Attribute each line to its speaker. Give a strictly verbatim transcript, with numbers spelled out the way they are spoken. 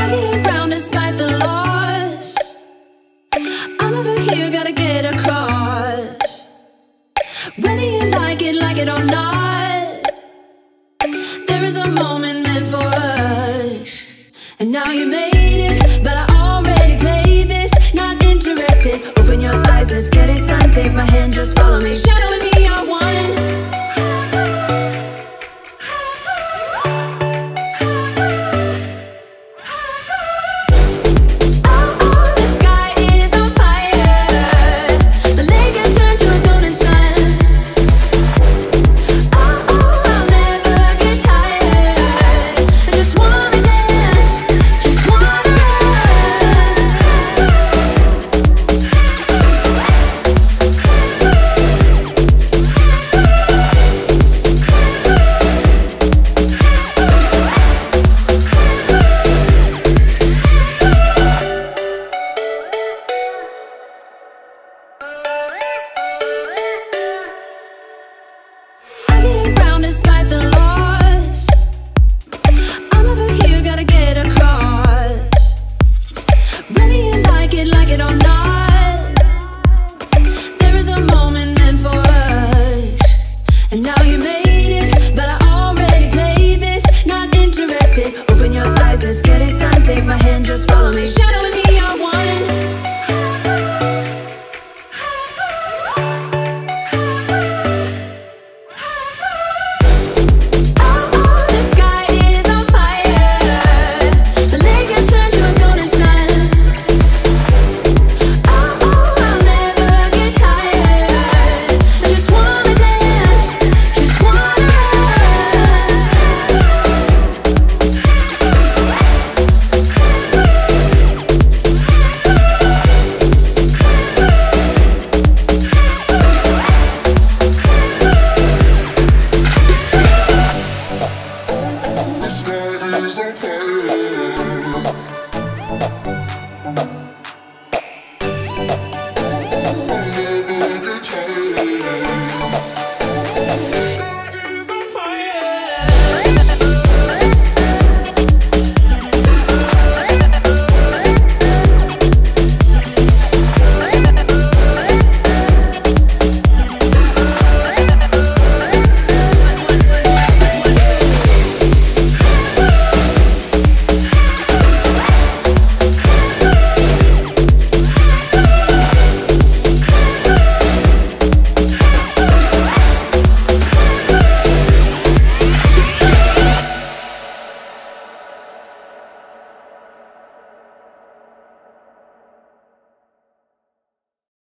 Speaker 1: I get around despite the loss. I'm over here, gotta get across. Whether you like it, like it or not, there is a moment meant for us. And now you made it, but I already played this. Not interested, open your eyes, let's get it done. Take my hand, just follow me. Shadow and me are one. Despite the loss, I'm over here, gotta get across. Whether you like it, like it or not, there is a moment meant for us. And now you made it, but I already played this. Not interested, open your eyes, let's get it done. Take my hand, just follow me. Shadow and me are one.
Speaker 2: The sky is on fire.